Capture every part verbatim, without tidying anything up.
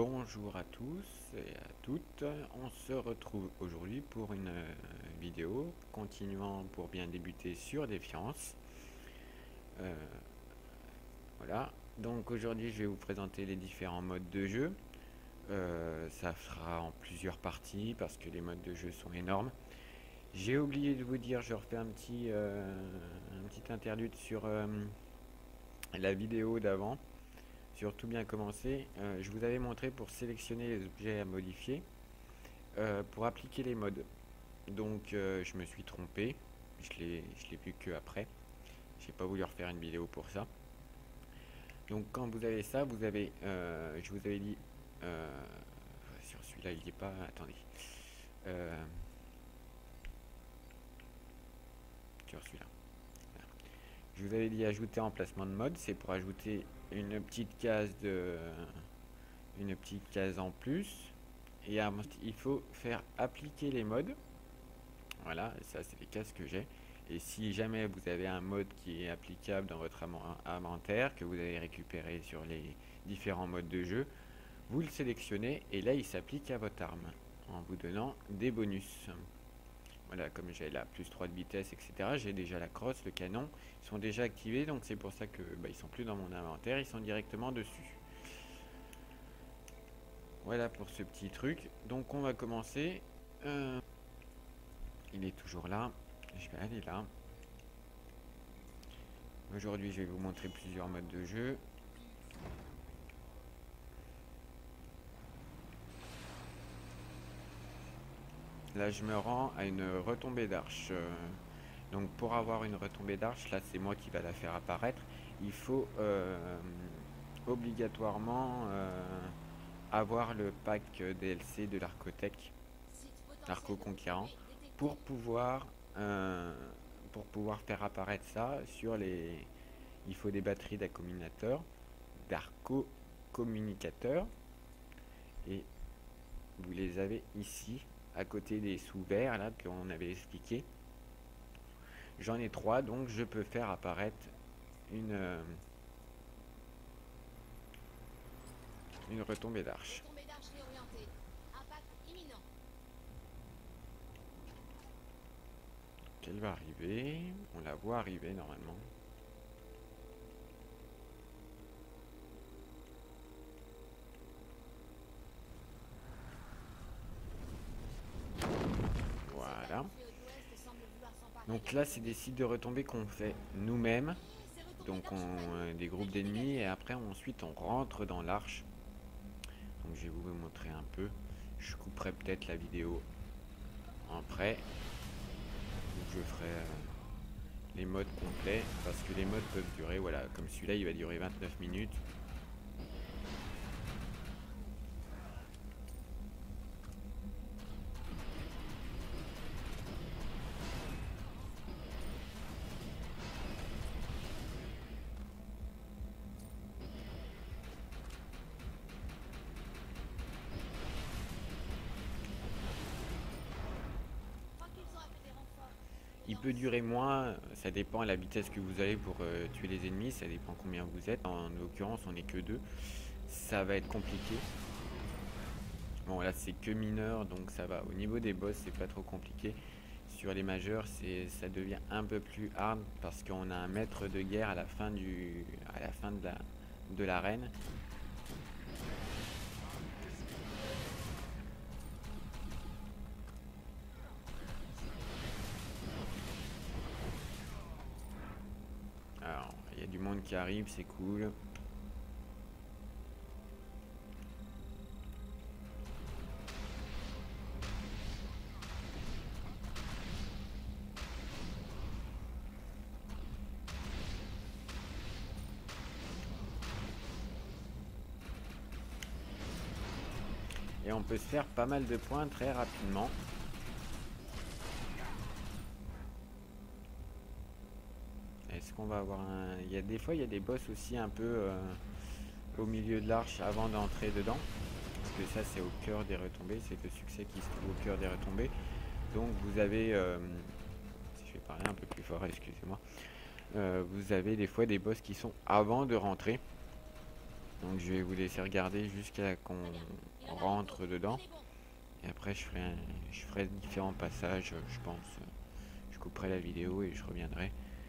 Bonjour à tous et à toutes, on se retrouve aujourd'hui pour une euh, vidéo continuant pour bien débuter sur Défiance. Euh, voilà, donc aujourd'hui je vais vous présenter les différents modes de jeu. Euh, ça sera en plusieurs parties parce que les modes de jeu sont énormes. J'ai oublié de vous dire, je refais un petit, euh, un petit interlude sur euh, la vidéo d'avant. Surtout bien commencer, euh, je vous avais montré pour sélectionner les objets à modifier, euh, pour appliquer les modes. Donc euh, je me suis trompé, je l'ai je l'ai vu que après. J'ai pas voulu refaire une vidéo pour ça. Donc quand vous avez ça, vous avez, euh, je vous avais dit, euh, sur celui-là il n'y est pas, attendez, euh, sur celui-là. Voilà. Je vous avais dit ajouter emplacement de mode, c'est pour ajouter une petite case de, une petite case en plus. Et il faut faire appliquer les modes. Voilà, ça c'est les cases que j'ai. Et si jamais vous avez un mode qui est applicable dans votre inventaire, que vous avez récupéré sur les différents modes de jeu, vous le sélectionnez et là il s'applique à votre arme en vous donnant des bonus. Voilà, comme j'ai la plus trois de vitesse, et cetera. J'ai déjà la crosse, le canon, ils sont déjà activés, donc c'est pour ça que bah, ils sont plus dans mon inventaire, ils sont directement dessus. Voilà pour ce petit truc. Donc on va commencer. Euh, il est toujours là. Je vais aller là. Aujourd'hui, je vais vous montrer plusieurs modes de jeu. Là, je me rends à une retombée d'arche. Euh, donc pour avoir une retombée d'arche, là c'est moi qui va la faire apparaître. Il faut euh, obligatoirement euh, avoir le pack D L C de l'Arcotech, l'Arco Conquérant, pour pouvoir euh, pour pouvoir faire apparaître ça sur les. Il faut des batteries d'accumulateurs, d'arco communicateurs, et vous les avez ici à côté des sous-verts là qu'on avait expliqué. J'en ai trois, donc je peux faire apparaître une euh, une retombée d'arche. Elle va arriver, on la voit arriver normalement. Voilà. Donc là c'est des sites de retombées qu'on fait nous-mêmes. Donc on euh, des groupes d'ennemis et après on, ensuite on rentre dans l'arche. Donc je vais vous montrer un peu. Je couperai peut-être la vidéo après. Donc je ferai euh, les modes complets parce que les modes peuvent durer, voilà, comme celui-là il va durer vingt-neuf minutes. Il peut durer moins, ça dépend de la vitesse que vous avez pour euh, tuer les ennemis, ça dépend combien vous êtes. En l'occurrence, on n'est que deux. Ça va être compliqué. Bon, là, c'est que mineur, donc ça va. Au niveau des boss, c'est pas trop compliqué. Sur les majeurs, c'est, ça devient un peu plus hard parce qu'on a un maître de guerre à la fin du, à la fin de la, de l'arène. Alors, il y a du monde qui arrive, c'est cool. Et on peut se faire pas mal de points très rapidement. Est-ce qu'on va avoir un... Il y a des fois, il y a des boss aussi un peu euh, au milieu de l'arche avant d'entrer dedans. Parce que ça, c'est au cœur des retombées. C'est le succès qui se trouve au cœur des retombées. Donc vous avez... Euh, si je vais parler un peu plus fort, excusez-moi. Euh, vous avez des fois des boss qui sont avant de rentrer. Donc je vais vous laisser regarder jusqu'à qu'on rentre dedans. Et après je ferai, un, je ferai différents passages, je pense. Je couperai la vidéo et je reviendrai.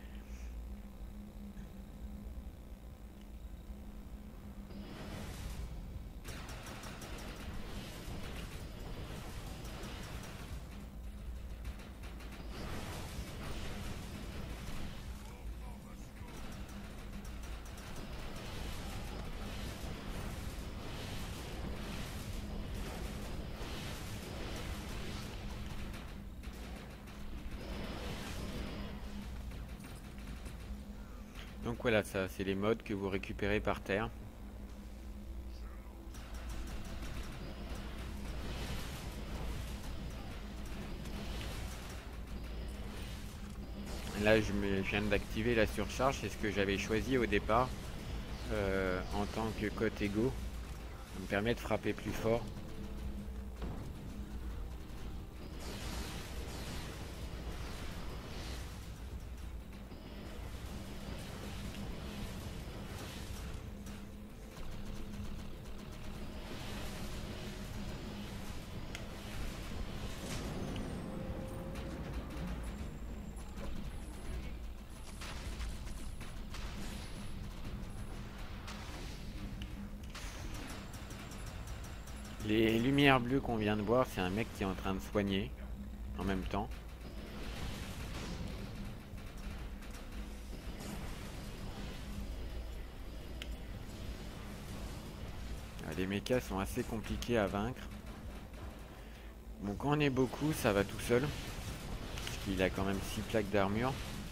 Donc voilà, ça c'est les modes que vous récupérez par terre. Là je, me, je viens d'activer la surcharge, c'est ce que j'avais choisi au départ euh, en tant que cote égaux. Ça me permet de frapper plus fort. Les lumières bleues qu'on vient de voir, c'est un mec qui est en train de soigner en même temps. Les mechas sont assez compliqués à vaincre. Bon, quand on est beaucoup, ça va tout seul. Parce qu'il a quand même six plaques d'armure.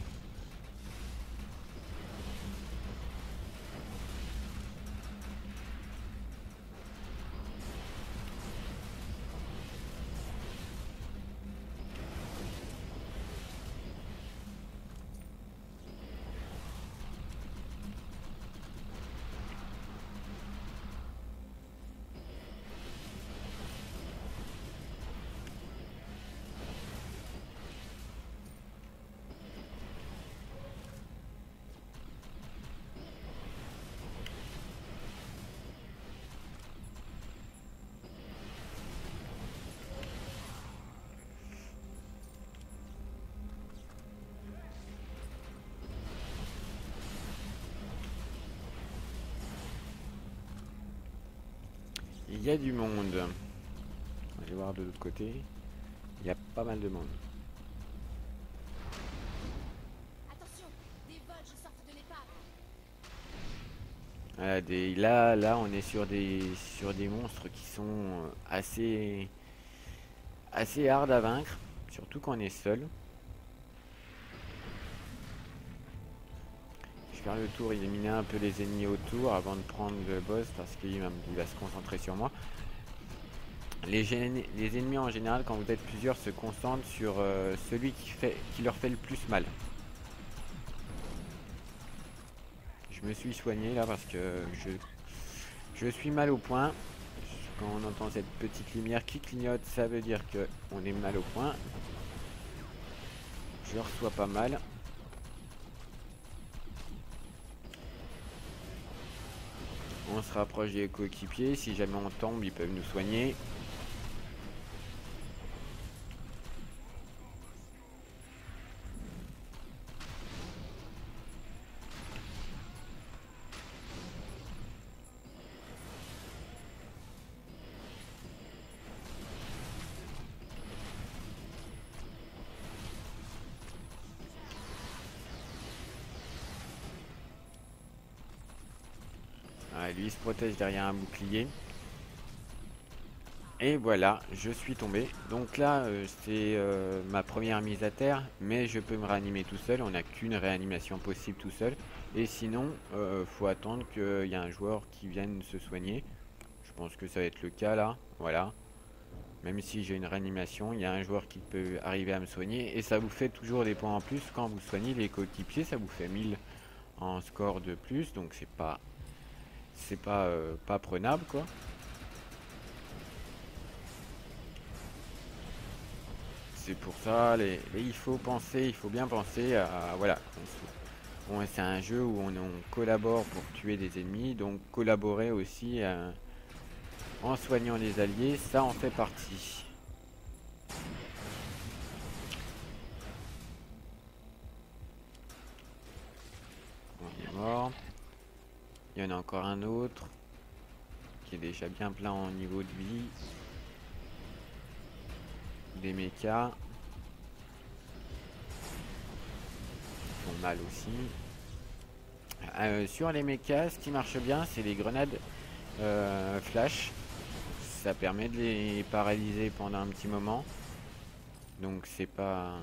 Il y a du monde. Je vais voir de l'autre côté. Il y a pas mal de monde. Attention, des Volges sortent de l'épave. Voilà, des, là, là, on est sur des, sur des monstres qui sont assez, assez hard à vaincre, surtout quand on est seul. Je vais faire le tour, éliminer un peu les ennemis autour avant de prendre le boss parce qu'il va, il va se concentrer sur moi. Les, les ennemis en général, quand vous êtes plusieurs, se concentrent sur euh, celui qui, fait, qui leur fait le plus mal. Je me suis soigné là parce que je, je suis mal au point. Quand on entend cette petite lumière qui clignote, ça veut dire que on est mal au point. Je reçois pas mal. On se rapproche des coéquipiers. Si jamais on tombe, ils peuvent nous soigner. Ah, lui il se protège derrière un bouclier. Et voilà, je suis tombé. Donc là, euh, c'est euh, ma première mise à terre, mais je peux me réanimer tout seul. On n'a qu'une réanimation possible tout seul. Et sinon, euh, faut attendre qu'il y ait un joueur qui vienne se soigner. Je pense que ça va être le cas là. Voilà. Même si j'ai une réanimation, il y a un joueur qui peut arriver à me soigner. Et ça vous fait toujours des points en plus quand vous soignez les coéquipiers. Ça vous fait mille en score de plus. Donc c'est pas, c'est pas, euh, pas prenable quoi. C'est pour ça, les, les- il faut penser, il faut bien penser à, voilà, Bon, c'est un jeu où on, on collabore pour tuer des ennemis, donc collaborer aussi euh, en soignant les alliés, ça en fait partie. On est mort. Il y en a encore un autre qui est déjà bien plein en niveau de vie. Des mechas. Ils font mal aussi. Euh, sur les mechas, ce qui marche bien, c'est les grenades euh, flash. Ça permet de les paralyser pendant un petit moment. Donc c'est pas...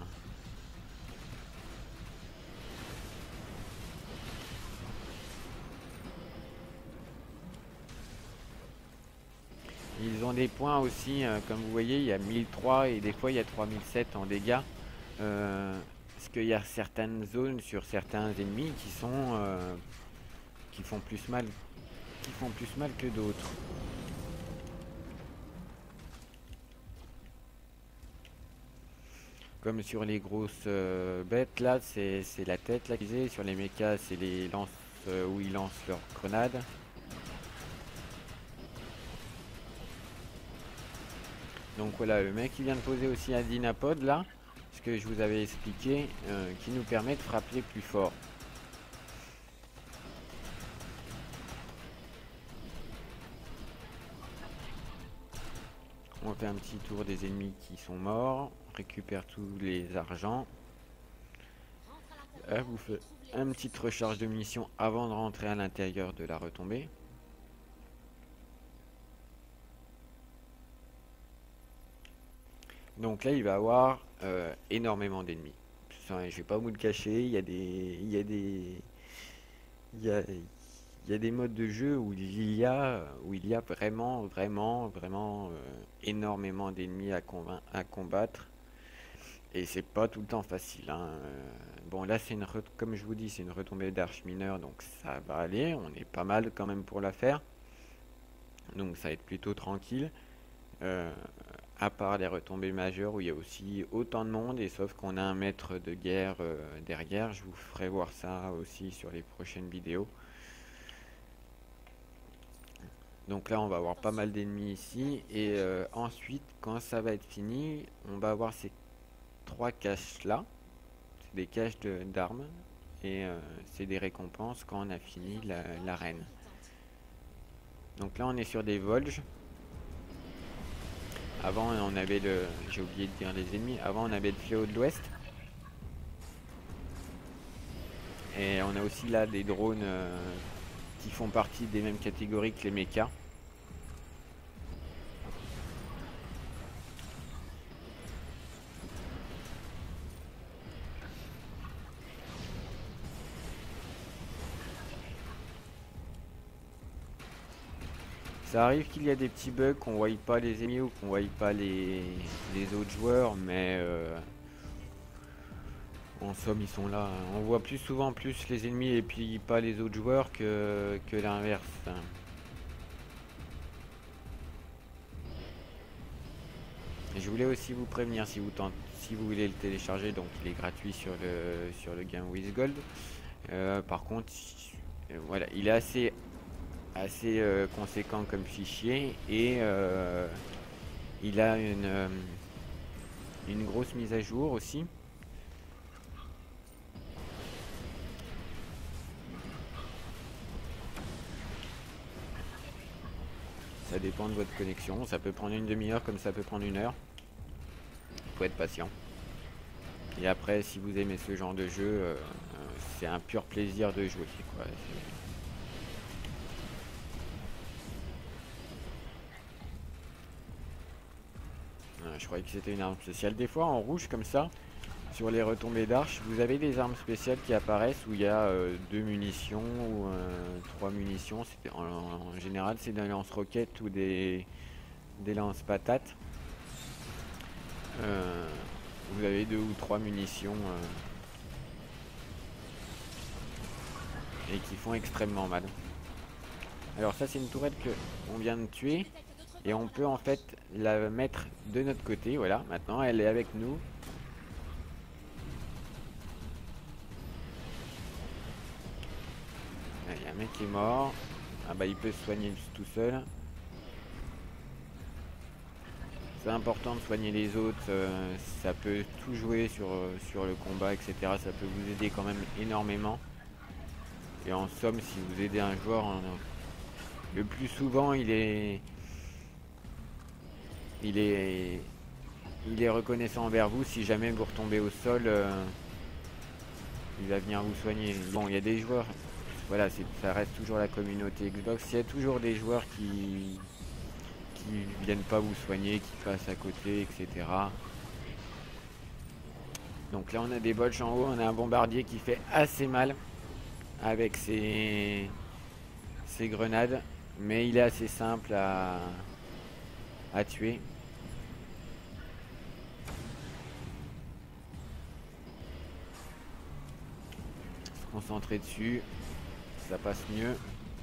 Ils ont des points aussi, euh, comme vous voyez, il y a mille trois et des fois il y a trois mille sept en dégâts. Euh, parce qu'il y a certaines zones sur certains ennemis qui sont euh, qui font plus mal, qui font plus mal que d'autres. Comme sur les grosses euh, bêtes là, c'est la tête là qu'ils ont. Sur les mechas, c'est les lances euh, où ils lancent leurs grenades. Donc voilà, le mec il vient de poser aussi un dynapode là, ce que je vous avais expliqué, euh, qui nous permet de frapper plus fort. On fait un petit tour des ennemis qui sont morts, on récupère tous les argents. Là, vous faites une petite recharge de munitions avant de rentrer à l'intérieur de la retombée. Donc là, il va y avoir euh, énormément d'ennemis. Je vais pas vous le cacher, il y a des, il y a des, il y a, il y a des modes de jeu où il y a, où il y a vraiment, vraiment, vraiment euh, énormément d'ennemis à, à combattre. Et c'est pas tout le temps facile, hein. Bon là c'est une, comme je vous dis, c'est une retombée d'arche mineure, donc ça va aller. On est pas mal quand même pour la faire. Donc ça va être plutôt tranquille. Euh, à part les retombées majeures où il y a aussi autant de monde, et sauf qu'on a un maître de guerre euh, derrière. Je vous ferai voir ça aussi sur les prochaines vidéos. Donc là on va avoir pas mal d'ennemis ici, et euh, ensuite quand ça va être fini, on va avoir ces trois caches là. C'est des caches d'armes, et euh, c'est des récompenses quand on a fini l'arène. La, Donc là on est sur des Volges. Avant on avait le... J'ai oublié de dire les ennemis. Avant on avait le fléau de l'Ouest. Et on a aussi là des drones euh, qui font partie des mêmes catégories que les mechas. Ça arrive qu'il y a des petits bugs, qu'on voit pas les ennemis ou qu'on voit pas les, les autres joueurs, mais euh, en somme ils sont là. On voit plus souvent plus les ennemis et puis pas les autres joueurs que, que l'inverse. Et je voulais aussi vous prévenir, si vous, tentez, si vous voulez le télécharger, donc il est gratuit sur le, sur le Game with Gold. Euh, par contre, voilà, il est assez... assez euh, conséquent comme fichier, et euh, il a une, euh, une grosse mise à jour aussi. Ça dépend de votre connexion, ça peut prendre une demi-heure comme ça peut prendre une heure. Il faut être patient. Et après, si vous aimez ce genre de jeu, euh, c'est un pur plaisir de jouer, quoi. Je croyais que c'était une arme spéciale. Des fois en rouge comme ça, sur les retombées d'arche, vous avez des armes spéciales qui apparaissent où il y a euh, deux munitions ou euh, trois munitions. En, en général c'est des lance-roquettes ou des, des lance-patates. Euh, vous avez deux ou trois munitions euh, et qui font extrêmement mal. Alors ça c'est une tourette que on vient de tuer. Et on peut en fait la mettre de notre côté, voilà, maintenant elle est avec nous. Il y a un mec qui est mort. Ah bah il peut se soigner tout seul. C'est important de soigner les autres, euh, ça peut tout jouer sur, euh, sur le combat, et cetera. Ça peut vous aider quand même énormément. Et en somme, si vous aidez un joueur, hein, le plus souvent il est, il est, il est reconnaissant envers vous. Si jamais vous retombez au sol, euh, il va venir vous soigner. Bon, il y a des joueurs, voilà, ça reste toujours la communauté Xbox. Il y a toujours des joueurs qui qui viennent pas vous soigner, qui passent à côté, et cetera. Donc là on a des bolches en haut, on a un bombardier qui fait assez mal avec ses, ses grenades, mais il est assez simple à, à tuer. Se concentrer dessus, ça passe mieux.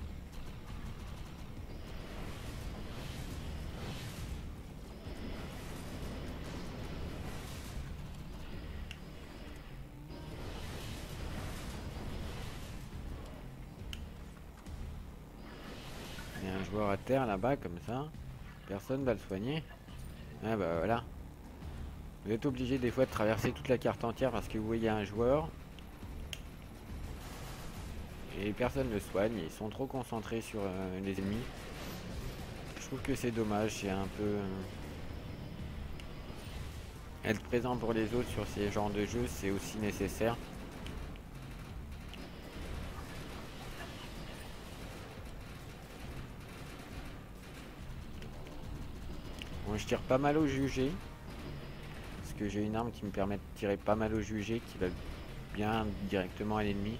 Il y a un joueur à terre là-bas comme ça, personne va le soigner. Ah bah voilà. Vous êtes obligé des fois de traverser toute la carte entière parce que vous voyez un joueur et personne ne le soigne, ils sont trop concentrés sur euh, les ennemis. Je trouve que c'est dommage, c'est un peu... Euh, être présent pour les autres sur ces genres de jeux, c'est aussi nécessaire. Bon, je tire pas mal au jugé. Parce que j'ai une arme qui me permet de tirer pas mal au jugé, qui va bien directement à l'ennemi.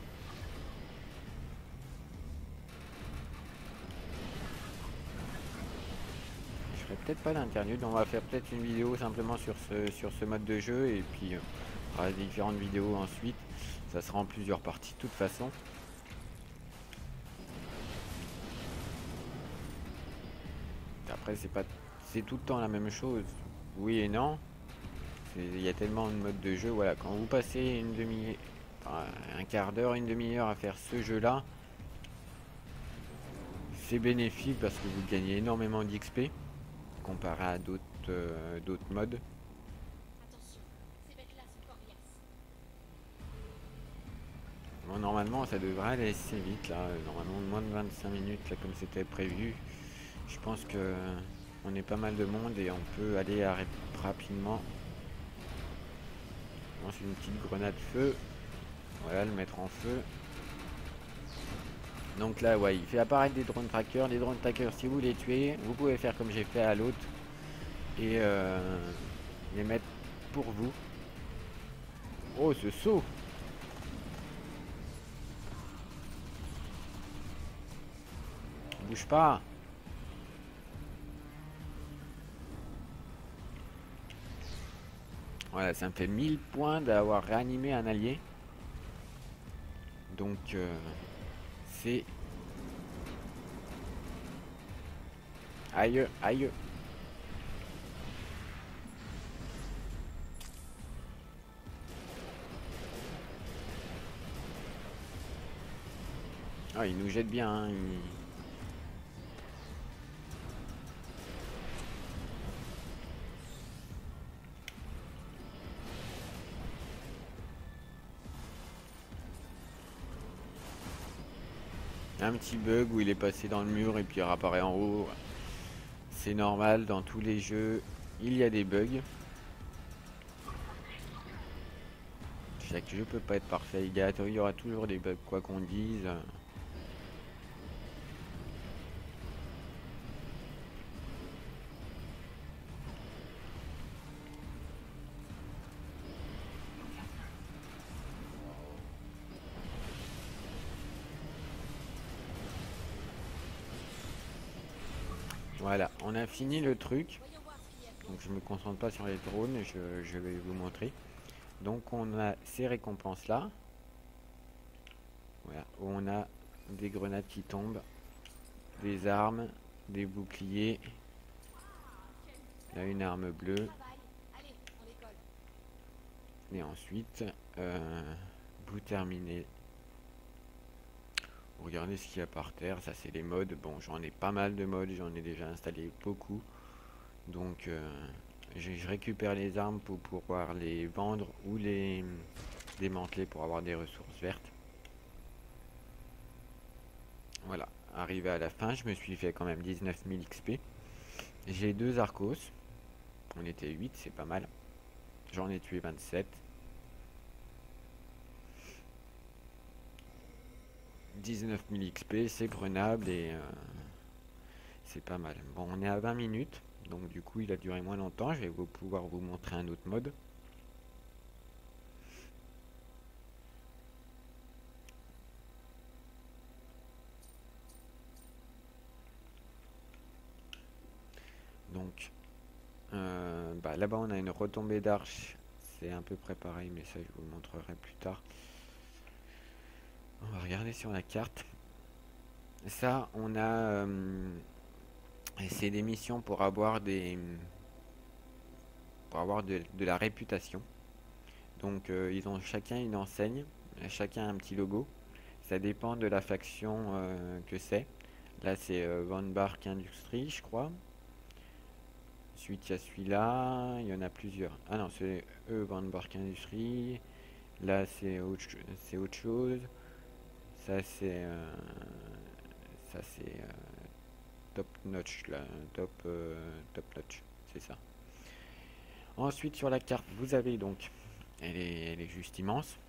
Je ferai peut-être pas d'interlude, on va faire peut-être une vidéo simplement sur ce, sur ce mode de jeu. Et puis euh, on fera différentes vidéos ensuite. Ça sera en plusieurs parties de toute façon. Après c'est pas c'est tout le temps la même chose. Oui et non. Il y a tellement de modes de jeu. Voilà, quand vous passez une demi enfin, un quart d'heure, une demi-heure à faire ce jeu là, c'est bénéfique parce que vous gagnez énormément d'X P comparé à d'autres euh, d'autres modes. Attention, ces bêtes-là sont coriaces. Bon, normalement ça devrait aller assez vite là, normalement moins de vingt-cinq minutes là comme c'était prévu. Je pense que on est pas mal de monde et on peut aller rapidement. Lance une petite grenade feu. Voilà, le mettre en feu. Donc là, ouais, il fait apparaître des drone trackers. Les drone trackers, si vous les tuez, vous pouvez faire comme j'ai fait à l'autre et euh, les mettre pour vous. Oh, ce saut! Bouge pas! Voilà, ça me fait mille points d'avoir réanimé un allié. Donc, euh, c'est... Aïe, aïe. Ah, il nous jette bien, hein, il... Un petit bug où il est passé dans le mur et puis il réapparaît en haut. C'est normal, dans tous les jeux, il y a des bugs. Chaque jeu peut pas être parfait. Il y aura toujours des bugs, quoi qu'on dise. Voilà, on a fini le truc. Voyons voir ce qu'il y a. Donc je me concentre pas sur les drones, je, je vais vous montrer. Donc on a ces récompenses là. Voilà, où on a des grenades qui tombent, des armes, des boucliers. Là une arme bleue. Travail. Allez, on décolle. Et ensuite, euh, vous terminez. Regardez ce qu'il y a par terre, ça c'est les mods. Bon, j'en ai pas mal de mods, j'en ai déjà installé beaucoup. Donc euh, je, je récupère les armes pour pouvoir les vendre ou les démanteler pour avoir des ressources vertes. Voilà, arrivé à la fin, je me suis fait quand même dix-neuf mille X P. J'ai deux Arcos. On était huit, c'est pas mal. J'en ai tué vingt-sept. dix-neuf mille X P, c'est prenable et euh, c'est pas mal. Bon, on est à vingt minutes, donc du coup il a duré moins longtemps. Je vais vous pouvoir vous montrer un autre mode. Donc euh, bah, là-bas on a une retombée d'arche. C'est un peu près pareil, mais ça je vous le montrerai plus tard. On va regarder sur la carte. Ça, on a... Euh, c'est des missions pour avoir des... pour avoir de, de la réputation. Donc euh, ils ont chacun une enseigne, chacun un petit logo. Ça dépend de la faction euh, que c'est. Là c'est euh, Van Bark Industries, je crois. Ensuite il y a celui-là, il y en a plusieurs. Ah non, c'est eux Van Bark Industries. Là c'est autre, c'est autre chose. Ça c'est euh, ça c'est euh, top notch là, top euh, top notch, c'est ça. Ensuite sur la carte vous avez donc, elle est, elle est juste immense.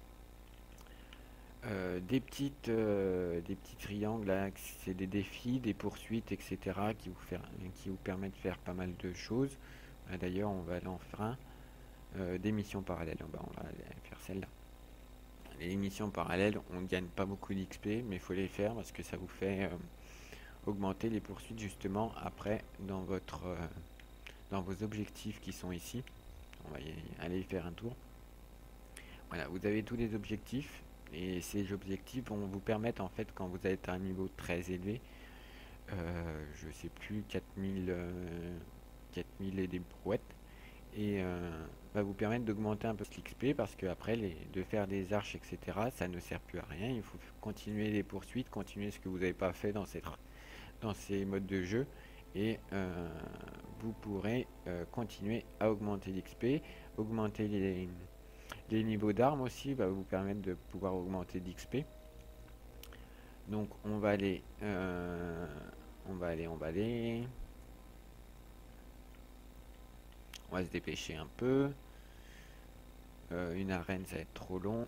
Euh, des petites euh, des petits triangles là, c'est des défis, des poursuites, et cetera qui vous faire, qui vous permettent de faire pas mal de choses. Ah, d'ailleurs on va aller en faire un. Euh, des missions parallèles, bah, on va aller faire celle-là. Les missions parallèles, on gagne pas beaucoup d'X P, mais il faut les faire parce que ça vous fait euh, augmenter les poursuites justement après dans votre euh, dans vos objectifs qui sont ici. On va y aller y faire un tour. Voilà, vous avez tous les objectifs et ces objectifs vont vous permettre en fait quand vous êtes à un niveau très élevé, euh, je sais plus, quatre mille, euh, quatre mille et des brouettes, et euh, va vous permettre d'augmenter un peu l'X P parce que après les, de faire des arches, et cetera, ça ne sert plus à rien. Il faut continuer les poursuites, continuer ce que vous n'avez pas fait dans, cette, dans ces modes de jeu, et euh, vous pourrez euh, continuer à augmenter l'X P, augmenter les, les niveaux d'armes aussi, va vous permettre de pouvoir augmenter l'X P. Donc on va aller, euh, on va aller, on va aller. On va se dépêcher un peu. Euh, une arène, ça va être trop long.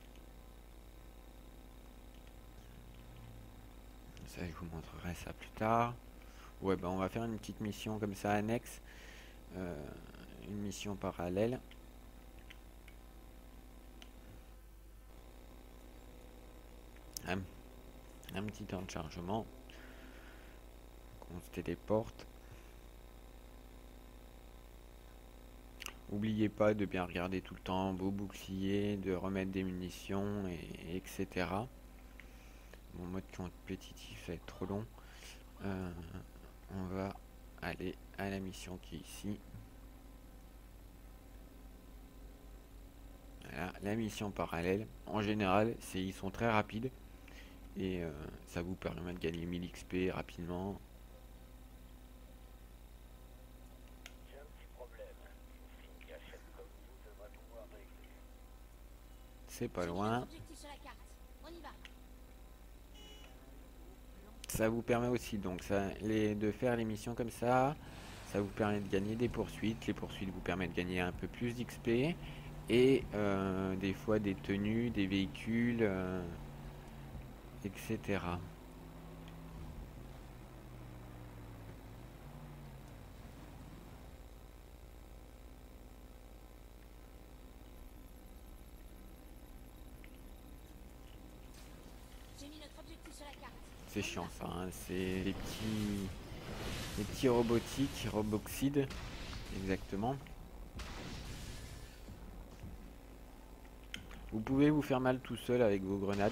Ça, je vous montrerai ça plus tard. Ouais, bah on va faire une petite mission comme ça annexe. Euh, une mission parallèle. Un, un petit temps de chargement. On se téléporte. N'oubliez pas de bien regarder tout le temps vos boucliers, de remettre des munitions, et, etc. Mon mode compétitif va être trop long. Euh, on va aller à la mission qui est ici. Voilà, la mission parallèle. En général, c'est ils sont très rapides et euh, ça vous permet de gagner mille X P rapidement. C'est pas loin. Ça vous permet aussi donc ça, les, de faire les missions comme ça. Ça vous permet de gagner des poursuites. Les poursuites vous permettent de gagner un peu plus d'X P. Et euh, des fois des tenues, des véhicules, euh, et cetera. C'est chiant ça, hein. C'est les petits, les petits robotiques, roboxides, exactement. Vous pouvez vous faire mal tout seul avec vos grenades.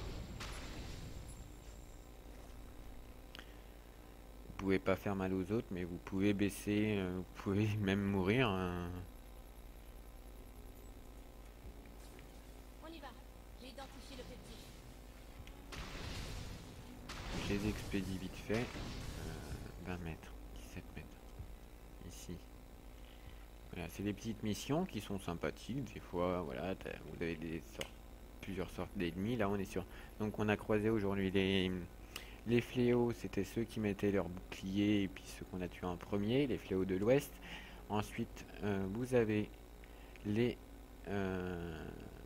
Vous pouvez pas faire mal aux autres, mais vous pouvez baisser, euh, vous pouvez même mourir. Hein. On y va. J'ai identifié l'objectif. les expédie vite fait. Euh, vingt mètres, dix-sept mètres. Ici. Voilà, c'est des petites missions qui sont sympathiques. Des fois, voilà, vous avez des sortes, plusieurs sortes d'ennemis. Là, on est sur. Donc, on a croisé aujourd'hui les. Les fléaux, c'était ceux qui mettaient leur bouclier et puis ceux qu'on a tués en premier, les fléaux de l'ouest. Ensuite, euh, vous avez les euh,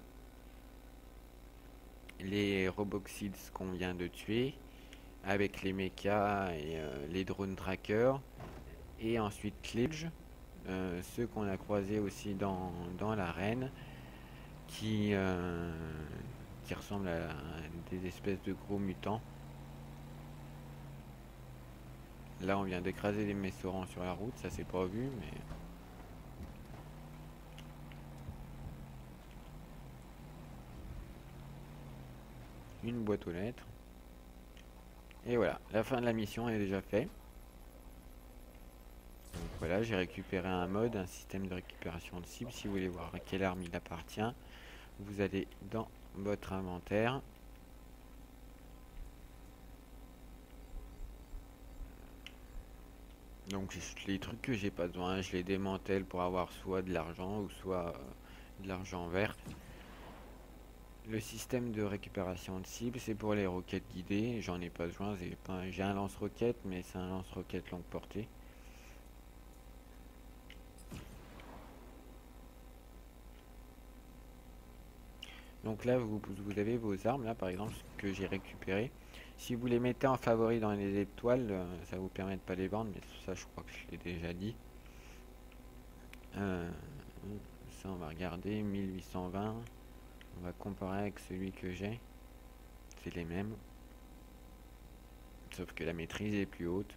les roboxides qu'on vient de tuer avec les mechas et euh, les drones trackers. Et ensuite les euh, ceux qu'on a croisés aussi dans, dans l'arène qui, euh, qui ressemblent à des espèces de gros mutants. Là, on vient d'écraser des messorants sur la route, ça s'est pas vu, mais... Une boîte aux lettres. Et voilà, la fin de la mission est déjà faite. Donc voilà, j'ai récupéré un mode, un système de récupération de cible. Si vous voulez voir à quelle arme il appartient, vous allez dans votre inventaire. Donc les trucs que j'ai pas besoin, je les démantèle pour avoir soit de l'argent ou soit euh, de l'argent vert. Le système de récupération de cible, c'est pour les roquettes guidées. J'en ai pas besoin, j'ai un lance-roquette, mais c'est un lance-roquette longue portée. Donc là, vous, vous avez vos armes, là par exemple, que j'ai récupéré. Si vous les mettez en favori dans les étoiles, euh, ça vous permet de pas les vendre, mais ça je crois que je l'ai déjà dit. Euh, ça on va regarder, mille huit cent vingt. On va comparer avec celui que j'ai. C'est les mêmes. Sauf que la maîtrise est plus haute.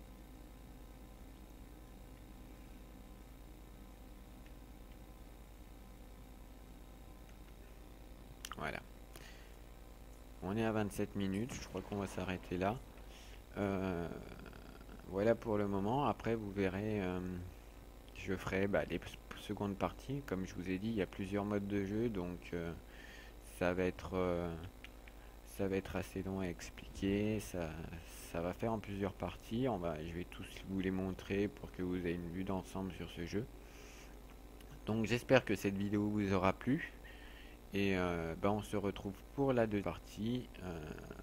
Voilà. On est à vingt-sept minutes. Je crois qu'on va s'arrêter là. Euh, voilà pour le moment. Après, vous verrez, euh, je ferai bah, les secondes parties. Comme je vous ai dit, il y a plusieurs modes de jeu. Donc, euh, ça va être... Euh, ça va être assez long à expliquer, ça, ça va faire en plusieurs parties. On va, je vais tous vous les montrer pour que vous ayez une vue d'ensemble sur ce jeu. Donc j'espère que cette vidéo vous aura plu. Et euh, bah, on se retrouve pour la deuxième partie. Euh...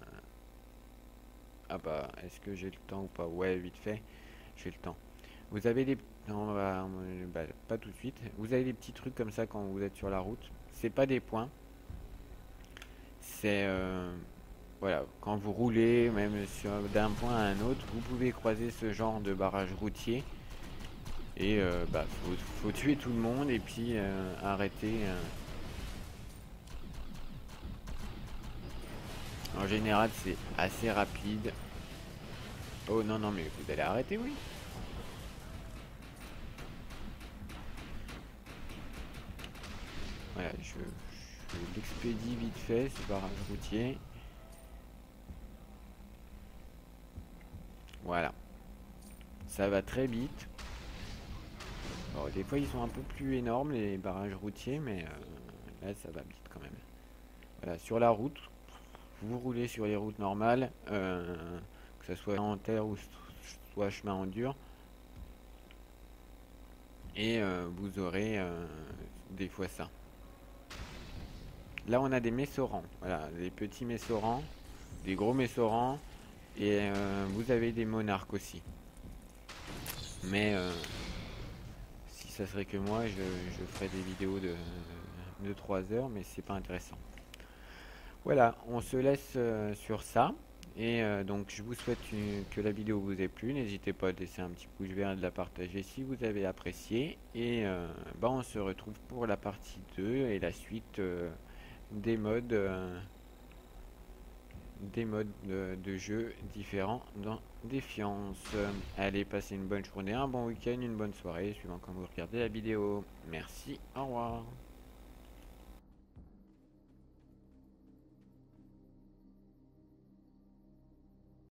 Ah bah, est-ce que j'ai le temps ou pas? Ouais, vite fait, j'ai le temps. Vous avez des... On va... Bah, pas tout de suite. Vous avez des petits trucs comme ça quand vous êtes sur la route. C'est pas des points. C'est... Euh... Voilà, quand vous roulez, même d'un point à un autre, vous pouvez croiser ce genre de barrage routier. Et euh, bah, faut, faut tuer tout le monde et puis euh, arrêter. Euh. En général, c'est assez rapide. Oh non, non, mais vous allez arrêter, oui. Voilà, je, je l'expédie vite fait, ce barrage routier. Voilà. Ça va très vite. Bon, des fois, ils sont un peu plus énormes, les barrages routiers, mais euh, là, ça va vite quand même. Voilà, sur la route, vous roulez sur les routes normales, euh, que ce soit en terre ou soit chemin en dur. Et euh, vous aurez euh, des fois ça. Là, on a des messorants. Voilà, des petits messorants, des gros messorants. Et euh, vous avez des monarques aussi. Mais euh, si ça serait que moi, je, je ferais des vidéos de, de trois heures, mais c'est pas intéressant. Voilà, on se laisse euh, sur ça. Et euh, donc je vous souhaite une, que la vidéo vous ait plu. N'hésitez pas à laisser un petit pouce vert et de la partager si vous avez apprécié. Et euh, bah, on se retrouve pour la partie deux et la suite euh, des modes, euh, des modes de, de jeu différents dans Défiance. Allez, passez une bonne journée, un bon week-end, une bonne soirée, suivant quand vous regardez la vidéo. Merci, au revoir.